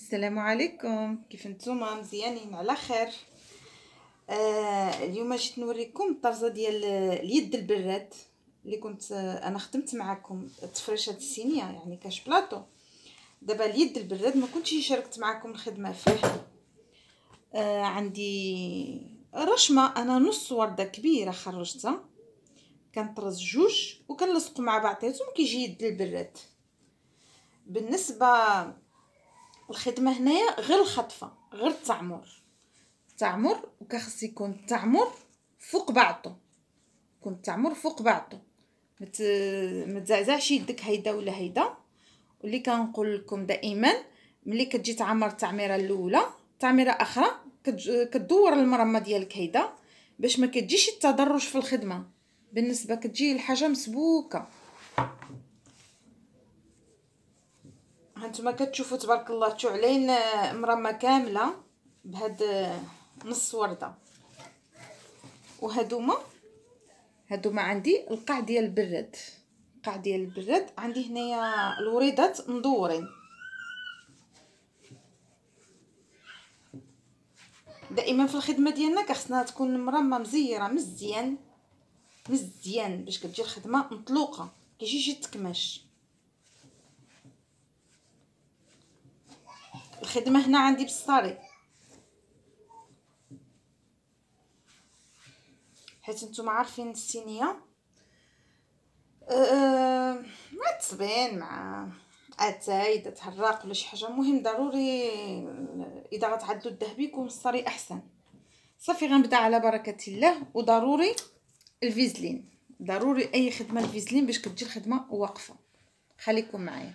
السلام عليكم. كيف نتوما؟ مزيانين على خير. اليوم جيت نوريكم الطرزه ديال اليد البراد اللي كنت انا خدمت معكم تفريشه الصينيه، يعني كاش بلاطو. دابا اليد البراد ما كنتش شاركت معكم الخدمه فيه. عندي رشمه، انا نص ورده كبيره خرجتها، كنطرز جوج وكنلصقوا مع بعضياتهم كيجي يد البراد. بالنسبه الخدمه هنايا غير الخطفه، غير التعمر وكخص يكون التعمر فوق بعضه، يكون التعمر فوق بعضه، ما تزعزعش يدك هيدا ولا هيدا. واللي كنقول لكم دائما ملي كتجي تعمر التعميره الاولى تعميره اخرى كتدور المرمى ديالك هيدا باش ما كتجيش التدرج في الخدمه، بالنسبه كتجي الحاجه مسبوكه. هانتوما كتشوفوا تبارك الله تعلين مرمى كامله بهاد نص ورده. وهادوما عندي القاع ديال البراد، عندي هنايا الوريدات مدورين. دائما في الخدمه ديالنا خصنا تكون المرمى مزيره مزيان باش كتجي الخدمه مطلوقه، كيجيش يتكماش. الخدمه هنا عندي بالصاري، حيت نتوما عارفين الصينيه مع التصبين مع اتاي اذا تحرق ولا شي حاجه، مهم ضروري اذا غتعدلوا الذهبي يكون الصاري احسن. صافي غنبدا على بركه الله. وضروري الفيزلين، ضروري اي خدمه الفيزلين باش كتجي الخدمه واقفه. خليكم معايا.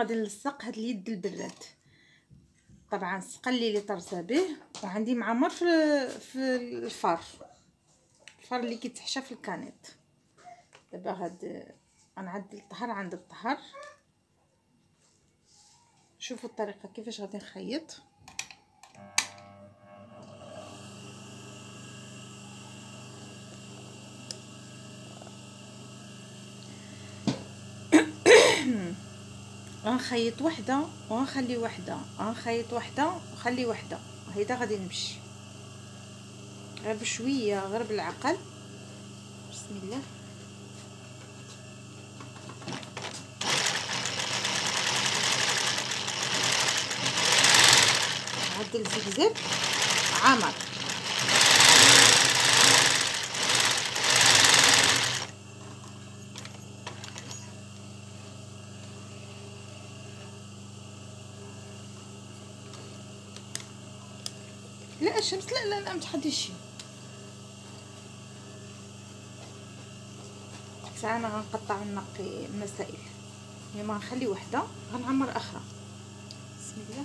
غادي نلصق هاد اليد البراد. طبعا السقلي اللي طرزه به، وعندي معمر في الفار اللي كيتحشى في الكانيط. دابا هاد غنعدل الطهر عند الطهر. شوفوا الطريقه كيفاش غادي نخيط. غنخيط وحده وغنخلي وحده، غنخيط وحده وخلي وحده، هيدا غادي نمشي غير بشويه، غير بالعقل. بسم الله. عدل زقزق عمر. لا الشمس، لا ما تحديش. ساعه انا غنقطع ونقي المسائل، ما غنخلي وحده، غنعمر اخرى. بسم الله.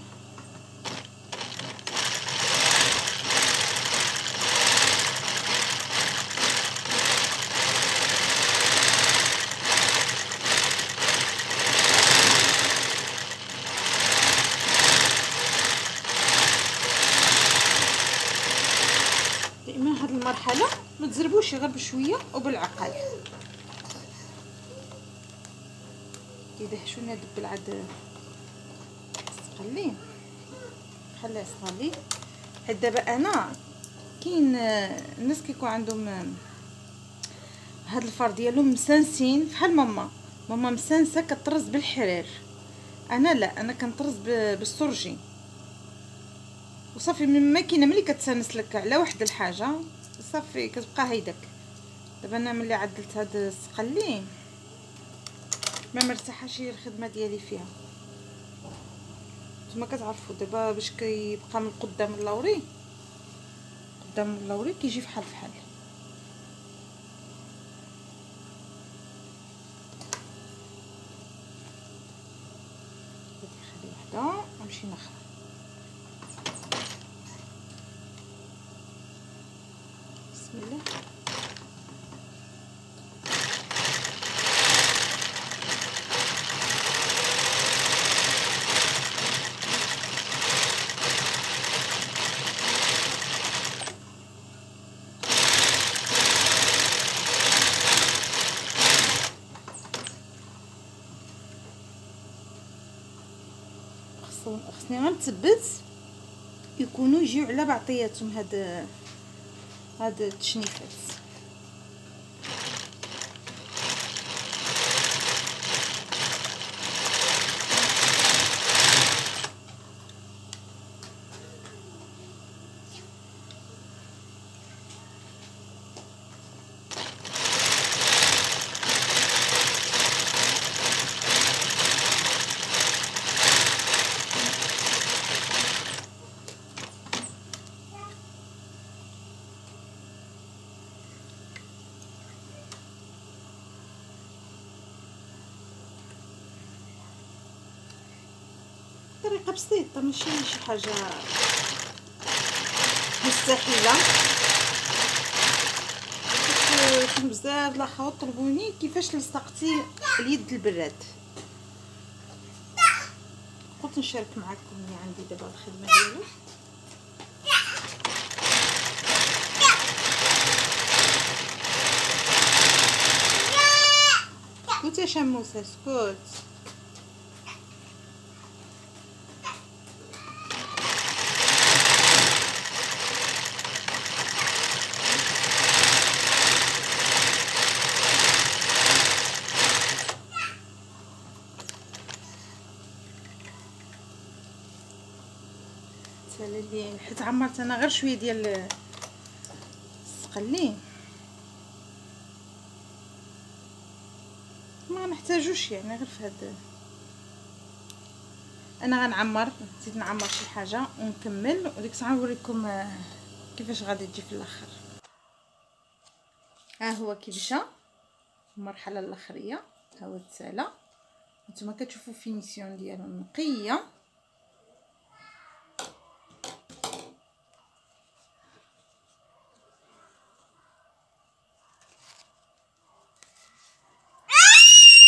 دائما هاد المرحله ما تزربوش، غير بشويه وبالعقل. كيدهشوني هاد البلعاد تقلين، خليها يصلي. حيت دابا انا كاين الناس كيكون عندهم هاد الفار ديالهم مسانسين بحال ماما مسانسه كطرز بالحرير. انا لا، انا كنطرز بالسرجي وصافي. من الماكينه ملي كتسانس لك على واحد الحاجه صافي كتبقى هيداك. دابا انا ملي عدلت هاد السقلين ما مرتاحاش هي الخدمه ديالي فيها. نتوما كتعرفوا دابا باش كيبقى من قدام اللوري، قدام اللوري كيجي فحال نخلي وحده ونمشي نخرج. بسم الله. خصني غنثبت يكونوا يجيو على بعضياتهم هاد التشنيفات. طريقه بسيطه، ماشي شي حاجه مستحيله. كنت بزاف الاخوات طلبوني كيفاش لصقتي اليد البراد، قلت نشارك معكم اللي عندي دابا الخدمه ديالو. اسكت يا شموسه اسكت. اللي حيت عمرت انا غير شويه ديال السقلين، ما نحتاجوش يعني غير في هذا. انا غنعمر، نزيد نعمر شي حاجه ونكمل، وديك الساعه نوريكم كيفاش غادي تجي في الاخر. ها هو كي مشى المرحله الاخريه، ها هو تسالى نتوما كتشوفوا فينيسيون ديالو نقيه.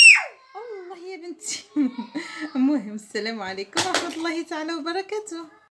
الله يا بنتي. المهم السلام عليكم ورحمه الله تعالى وبركاته.